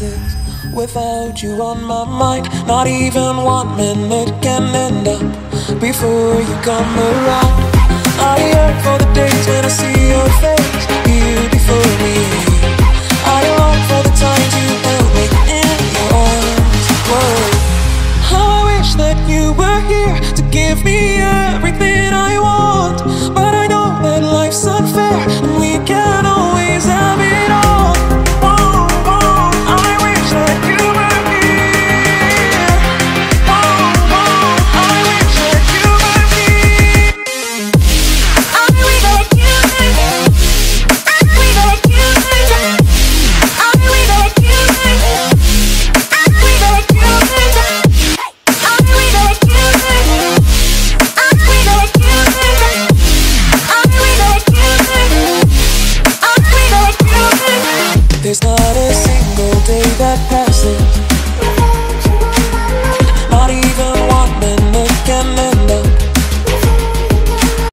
chances without you on my mind. Not even 1 minute can end up before you come around. I yearn for the days when I see your face, you before me. I long for the times you held me in your arms. Whoa. How I wish that you were here to give me everything I want, but I know that life's unfair and we can't always have it all. Whoa, whoa, I wish that you were here. Whoa, whoa, I wish that you were here. I wish that you were here. I wish that you were here. I wish that you were here. I wish that you were here. I wish that you were here. I wish that you were here. I wish that you were here. I wish that you were here. There's not a single day that passes